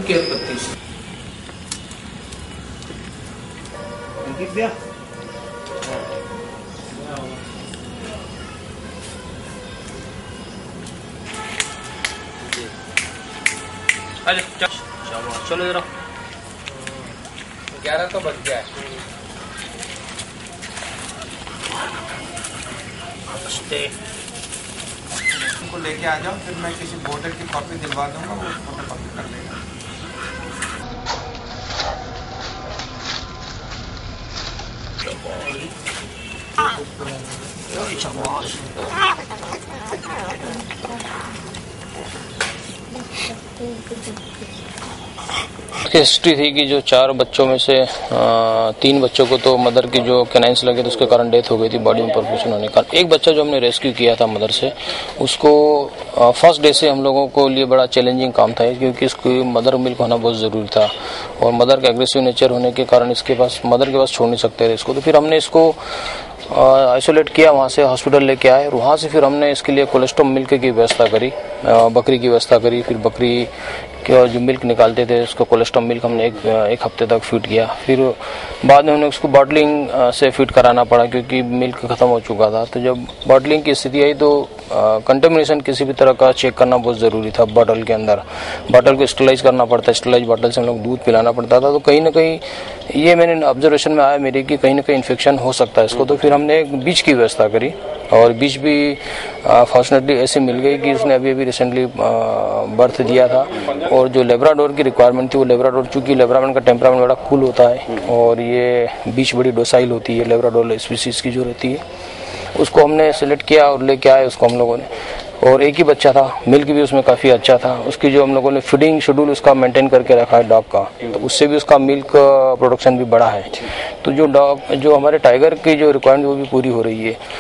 Care करती है। चलो जरा 11 तो बज गया है। उनको लेके आ जाओ, फिर मैं किसी वोटर की कॉपी दिलवा दूंगा, वो फोटो कॉपी कर लेगा। हिस्ट्री थी कि जो 4 बच्चों में से 3 बच्चों को तो मदर की जो कैनाइंस लगे थे उसके कारण डेथ हो गई थी बॉडी में परफ्यूजन होने का। एक बच्चा जो हमने रेस्क्यू किया था मदर से, उसको फर्स्ट डे से हम लोगों को लिए बड़ा चैलेंजिंग काम था, क्योंकि इसकी मदर मिल्क होना बहुत ज़रूरी था और मदर का एग्रेसिव नेचर होने के कारण इसके पास मदर के पास छोड़ नहीं सकते थे इसको। तो फिर हमने इसको आइसोलेट किया, वहाँ से हॉस्पिटल लेके आए और वहाँ से फिर हमने इसके लिए कोलेस्ट्रॉल मिल्क की व्यवस्था करी, बकरी की व्यवस्था करी। फिर बकरी के जो मिल्क निकालते थे उसको कोलेस्ट्रॉल मिल्क हमने एक हफ्ते तक फीड किया। फिर बाद में हमने उसको बॉटलिंग से फीड कराना पड़ा क्योंकि मिल्क ख़त्म हो चुका था। तो जब बॉटलिंग की स्थिति आई तो कंटेमिनेशन किसी भी तरह का चेक करना बहुत ज़रूरी था। बॉटल के अंदर बॉटल को स्टरलाइज करना पड़ता है, स्टरलाइज बॉटल से हम लोग दूध पिलाना पड़ता था। तो कहीं ना कहीं ये मैंने ऑब्जर्वेशन में आया मेरे कि कहीं ना कहीं इन्फेक्शन हो सकता है इसको। तो फिर हमने एक बीज की व्यवस्था करी और बीज भी फॉर्चुनेटली ऐसे मिल गई कि उसने अभी रिसेंटली बर्थ दिया था। और जो लेब्राडोर की रिक्वायरमेंट थी, वो लेब्राडोर, चूँकि लेब्राडोर का टेम्परामेंट बड़ा कूल होता है और ये बीच बड़ी डोसाइल होती है, लेब्राडोर स्पीसीज की जो रहती है, उसको हमने सेलेक्ट किया और लेके आए उसको हम लोगों ने। और एक ही बच्चा था, मिल्क भी उसमें काफ़ी अच्छा था। उसकी जो हम लोगों ने फीडिंग शेड्यूल उसका मेंटेन करके रखा है डॉग का, तो उससे भी उसका मिल्क प्रोडक्शन भी बढ़ा है। तो जो हमारे टाइगर की जो रिक्वायरमेंट वो भी पूरी हो रही है।